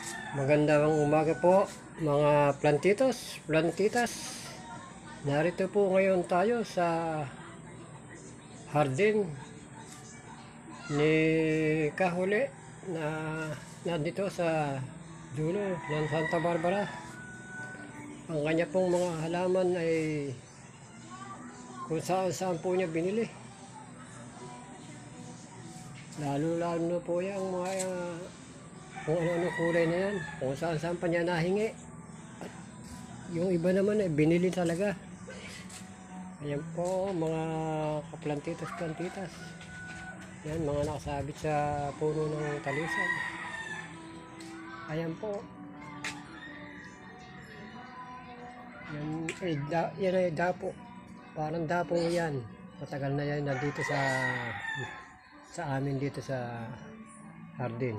Magandang umaga po mga plantitas. Narito po ngayon tayo sa hardin ni Kahuli na nandito sa dulo ng Santa Barbara. Ang kanya pong mga halaman ay kung saan po niya binili. Lalo na po yung mga kung ano-ano kulay na yan, kung saan pa niya nahingi. At yung iba naman ay binili talaga. Ayan po mga kaplantitas. Yan, mga nakasabit sa puno ng talisan. Ayan po. Yan ay dapo. Parang dapo yan. Matagal na yan nandito sa amin dito sa hardin.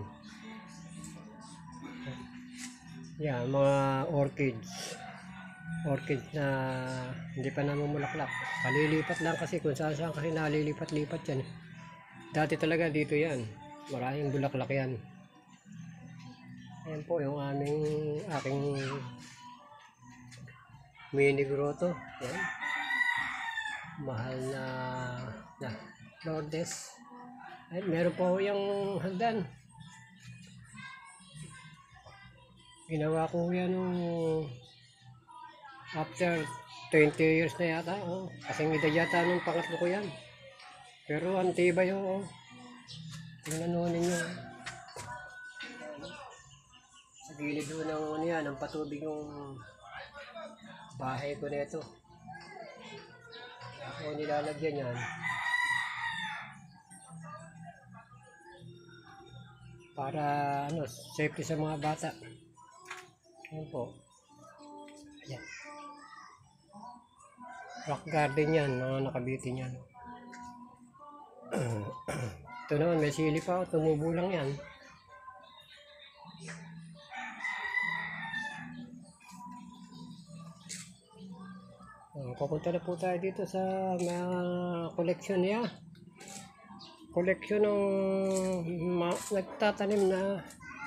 Yan, mga orchids na hindi pa namumulaklak. Kalilipat lang kasi kung saan kasi nalilipat-lipat yan. Dati talaga dito yan. Maraming bulaklak yan. Ayan po yung aking mini grotto. Yan. Mahal na Lourdes. Ay, meron po yung hagdan. Ginawa ko yan after 20 years na yata. Kasing edad yata nung pangatlo ko yan. Pero ang tibay ho. Tingnan nyo ninyo. Sa gilid ho ng yan, ang patubig yung bahay ko nito. Ako nilalagyan yan. Para safety sa mga bata. Ayan po. Ayan. Rock garden yan, mga nakabitin yan. Ito naman, may sili pa. Tumubo lang yan. Pupunta na po tayo dito sa mga koleksyon niya. Koleksyon ng nagtatanim na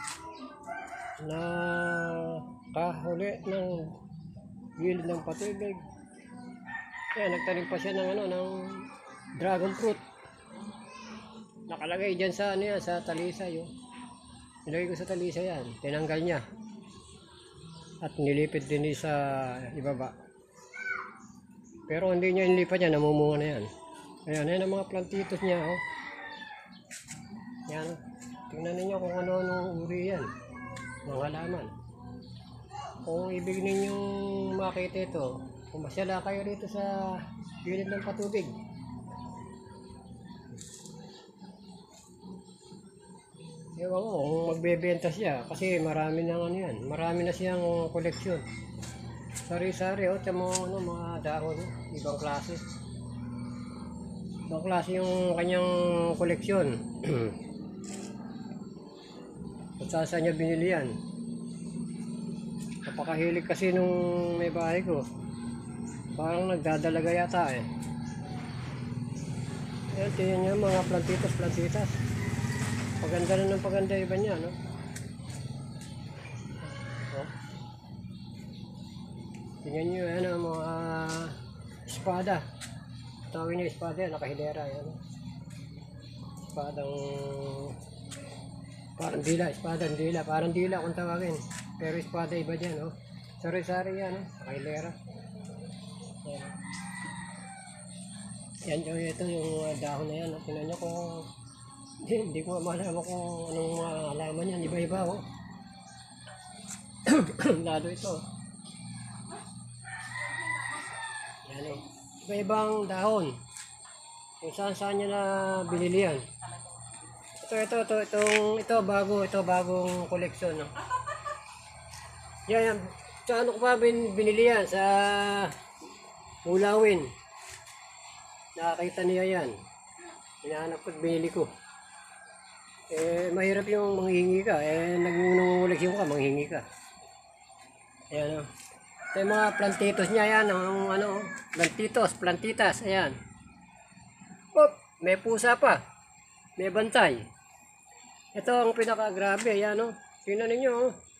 kahuli ng gilid ng patubig. Kaya nagtanim pa siya ng dragon fruit. Nakalagay dyan sa sa talisay. Nilagay ko sa talisay yan. Tinanggal niya. At nilipit din sa ibaba. Pero hindi niya inilipat yan. Namumunga na yan. Ayan ang mga plantitos niya. Yan. Tingnan niyo kung ano-ano uri yan. Mga halaman. Kung ibig ninyong makita ito, pumasyala kayo dito sa gilid ng patubig. Ewan ko kung magbebenta siya kasi marami na yan. Marami na siyang koleksyon. Sari-sari sa mga dahon, ibang klase. Ibang klase yung kanyang koleksyon. Kung saan niya binili yan. Napakahilig kasi nung may bahay ko. Parang nagdadalaga yata eh. Ayan, tingnan niyo mga plantitas. Paganda na ng paganda iba niya, no? Tingnan niyo yan mga espada. Tawag niyo espada yan, nakahilera yan. Espadang parang dila kung tawagin. Pero espada iba dyan, Sari-sari yan, nakahilera. Yan ito yung dahon na yan. Tingnan nyo kung hindi ko malaman kung anong mga halaman yan. Iba-iba, lalo ito. Yan iba-ibang dahon. Kung saan niya na binili yan. Ito bagong koleksyon, Yan. Sa ano ko pa binili yan? Sa Ulawin. Nakakita niya yan. Hinahanap ko at binili ko. Mahirap yung manghingi ka. Nag-koleksyon ka, manghingi ka. Ayan, Ito yung mga plantitos niya yan. Plantitas. Ayan. May pusa pa. May bantay. Ito ang pinaka-grabe. Ayan, Tingnan ninyo,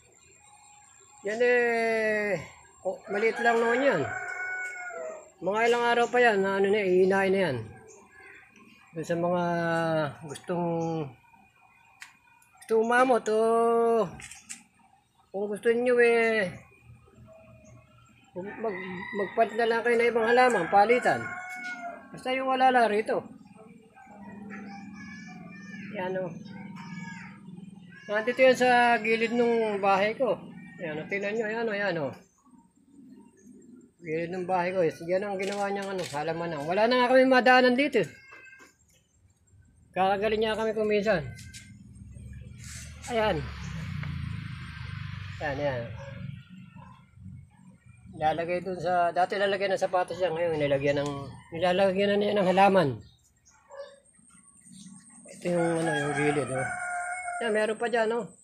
Yan eh, maliit lang naman yan. Mga ilang araw pa yan, na ano na, iinain na yan. Doon sa mga gusto umamot o kung gusto niyo eh, magpalit na lang kayo na ibang halaman, palitan. Basta yung wala lang rito. Yan o. Nandito yan sa gilid ng bahay ko. Yan o, tingnan nyo, yan o, yan o. Gilid ng bahay ko. Yan ang ginawa niyang ano, halaman na. Wala na nga kami madaanan dito. Kakagaling niya kami kuminsan. Ayan. Yan, yan. Nilalagay dun sa, dati lalagyan ng sapatos yan. Ngayon, nilalagyan na niya ng halaman. Ito yung ano, yung gilid. Oh. Yan, meron pa dyan, oh.